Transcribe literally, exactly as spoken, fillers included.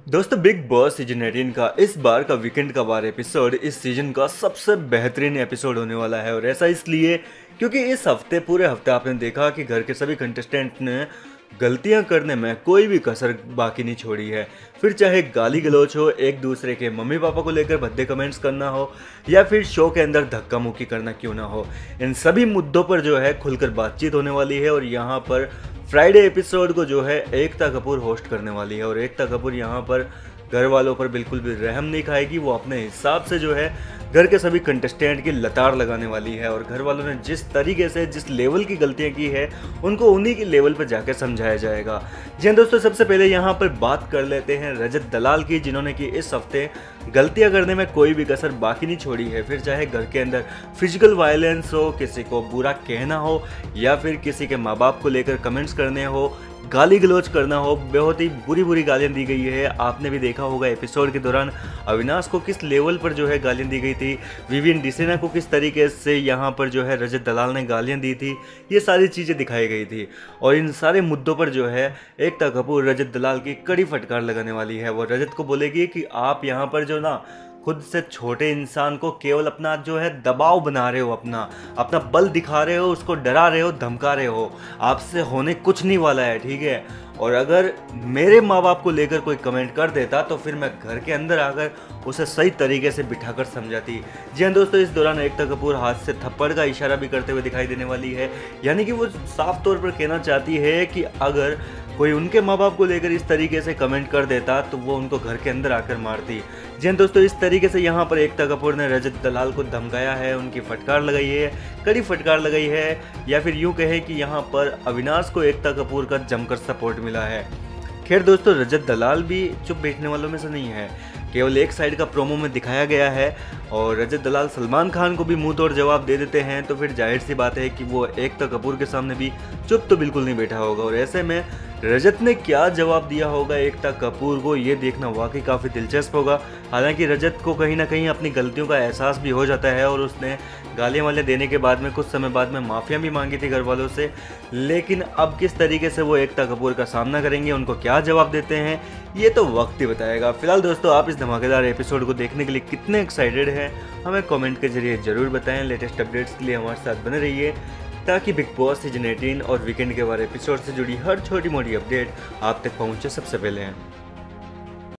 दोस्तों, big boss season अठारह का इस बार का वीकेंड का वार एपिसोड इस सीजन का सबसे बेहतरीन एपिसोड होने वाला है। और ऐसा इसलिए क्योंकि इस हफ्ते पूरे हफ्ते आपने देखा कि घर के सभी कंटेस्टेंट ने गलतियां करने में कोई भी कसर बाकी नहीं छोड़ी है। फिर चाहे गाली गलौच हो, एक दूसरे के मम्मी पापा को लेकर भद्दे कमेंट्स करना हो, या फिर शो के अंदर धक्का मुक्की करना क्यों ना हो, इन सभी मुद्दों पर जो है खुलकर बातचीत होने वाली है। और यहाँ पर फ्राइडे एपिसोड को जो है एकता कपूर होस्ट करने वाली है। और एकता कपूर यहाँ पर घर वालों पर बिल्कुल भी रहम नहीं खाएगी। वो अपने हिसाब से जो है घर के सभी कंटेस्टेंट की लताड़ लगाने वाली है। और घर वालों ने जिस तरीके से जिस लेवल की गलतियां की है उनको उन्हीं के लेवल पर जाकर समझाया जाएगा। जी हाँ दोस्तों, सबसे पहले यहाँ पर बात कर लेते हैं रजत दलाल की, जिन्होंने कि इस हफ्ते गलतियां करने में कोई भी कसर बाकी नहीं छोड़ी है। फिर चाहे घर के अंदर फिजिकल वायलेंस हो, किसी को बुरा कहना हो, या फिर किसी के माँ बाप को लेकर कमेंट्स करने हो, गाली गलौज करना हो, बहुत ही बुरी बुरी गालियां दी गई है। आपने भी देखा होगा एपिसोड के दौरान अविनाश को किस लेवल पर जो है गालियां दी गई थी, विवियन डिसेना को किस तरीके से यहाँ पर जो है रजत दलाल ने गालियां दी थी, ये सारी चीज़ें दिखाई गई थी। और इन सारे मुद्दों पर जो है एकता कपूर रजत दलाल की कड़ी फटकार लगाने वाली है। वो रजत को बोलेगी कि आप यहाँ पर जो ना खुद से छोटे इंसान को केवल अपना जो है दबाव बना रहे हो, अपना अपना बल दिखा रहे हो, उसको डरा रहे हो, धमका रहे हो। आपसे होने कुछ नहीं वाला है, ठीक है। और अगर मेरे माँ बाप को लेकर कोई कमेंट कर देता तो फिर मैं घर के अंदर आकर उसे सही तरीके से बिठाकर समझाती। जी हाँ दोस्तों, इस दौरान एकता कपूर हाथ से थप्पड़ का इशारा भी करते हुए दिखाई देने वाली है। यानी कि वो साफ तौर पर कहना चाहती है कि अगर कोई उनके माँ बाप को लेकर इस तरीके से कमेंट कर देता तो वो उनको घर के अंदर आकर मारती। जी हाँ दोस्तों, इस तरीके से यहाँ पर एकता कपूर ने रजत दलाल को धमकाया है, उनकी फटकार लगाई है, कड़ी फटकार लगाई है, या फिर यूँ कहे कि यहाँ पर अविनाश को एकता कपूर का जमकर सपोर्ट मिला है। खैर दोस्तों, रजत दलाल भी चुप बैठने वालों में से नहीं है। केवल एक साइड का प्रोमो में दिखाया गया है और रजत दलाल सलमान खान को भी मुंह तोड़ जवाब दे देते हैं, तो फिर जाहिर सी बात है कि वो एकता कपूर के सामने भी चुप तो बिल्कुल नहीं बैठा होगा। और ऐसे में रजत ने क्या जवाब दिया होगा एकता कपूर को, ये देखना वाकई काफ़ी दिलचस्प होगा। हालांकि रजत को कहीं ना कहीं अपनी गलतियों का एहसास भी हो जाता है और उसने गालियाँ वाले देने के बाद में कुछ समय बाद में माफ़िया भी मांगी थी घर वालों से। लेकिन अब किस तरीके से वो एकता कपूर का सामना करेंगे, उनको क्या जवाब देते हैं, ये तो वक्त ही बताएगा। फिलहाल दोस्तों, आप इस धमाकेदार एपिसोड को देखने के लिए कितने एक्साइटेड हैं हमें कमेंट के जरिए ज़रूर बताएं। लेटेस्ट अपडेट्स के लिए हमारे साथ बने रहिए ताकि बिग बॉस सीजन अठारह और वीकेंड के बारे एपिसोड से जुड़ी हर छोटी मोटी अपडेट आप तक पहुंचे सबसे पहले हैं।